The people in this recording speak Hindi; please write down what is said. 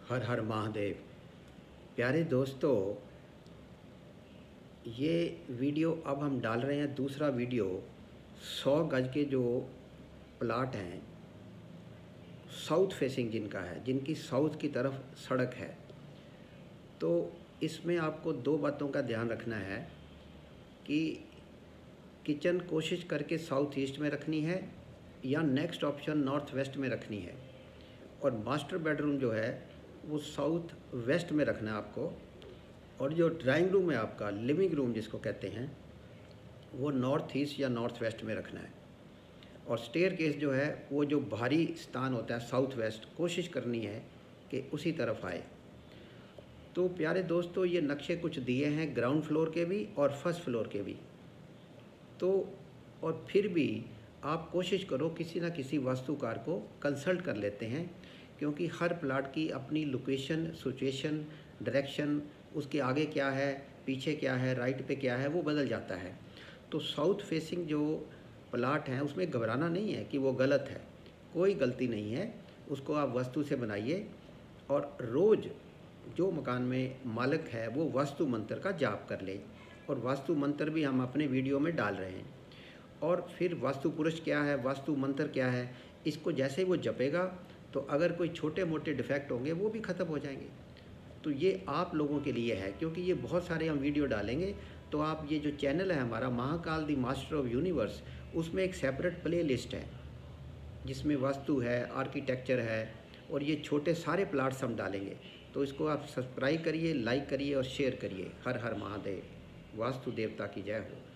हर हर महादेव। प्यारे दोस्तों, ये वीडियो अब हम डाल रहे हैं, दूसरा वीडियो 100 गज के जो प्लाट हैं साउथ फेसिंग जिनका है, जिनकी साउथ की तरफ सड़क है। तो इसमें आपको दो बातों का ध्यान रखना है कि किचन कोशिश करके साउथ ईस्ट में रखनी है या नेक्स्ट ऑप्शन नॉर्थ वेस्ट में रखनी है, और मास्टर बेडरूम जो है वो साउथ वेस्ट में रखना है आपको, और जो ड्राइंग रूम है आपका, लिविंग रूम जिसको कहते हैं, वो नॉर्थ ईस्ट या नॉर्थ वेस्ट में रखना है। और स्टेयर केस जो है वो जो भारी स्थान होता है साउथ वेस्ट, कोशिश करनी है कि उसी तरफ आए। तो प्यारे दोस्तों, ये नक्शे कुछ दिए हैं ग्राउंड फ्लोर के भी और फर्स्ट फ्लोर के भी। तो और फिर भी आप कोशिश करो किसी न किसी वास्तुकार को कंसल्ट कर लेते हैं, क्योंकि हर प्लाट की अपनी लोकेशन, सिचुएशन, डायरेक्शन, उसके आगे क्या है, पीछे क्या है, राइट पे क्या है, वो बदल जाता है। तो साउथ फेसिंग जो प्लाट हैं उसमें घबराना नहीं है कि वो गलत है, कोई गलती नहीं है। उसको आप वास्तु से बनाइए, और रोज़ जो मकान में मालिक है वो वास्तु मंत्र का जाप कर ले, और वास्तु मंत्र भी हम अपने वीडियो में डाल रहे हैं। और फिर वास्तु पुरुष क्या है, वास्तु मंत्र क्या है, इसको जैसे वो जपेगा तो अगर कोई छोटे मोटे डिफेक्ट होंगे वो भी ख़त्म हो जाएंगे। तो ये आप लोगों के लिए है, क्योंकि ये बहुत सारे हम वीडियो डालेंगे। तो आप ये जो चैनल है हमारा Mahakal the master of universe, उसमें एक सेपरेट प्ले लिस्ट है जिसमें वास्तु है, आर्किटेक्चर है, और ये छोटे सारे प्लाट्स हम डालेंगे। तो इसको आप सब्सक्राइब करिए, लाइक करिए और शेयर करिए। हर हर महादेव। वास्तु देवता की जय हो।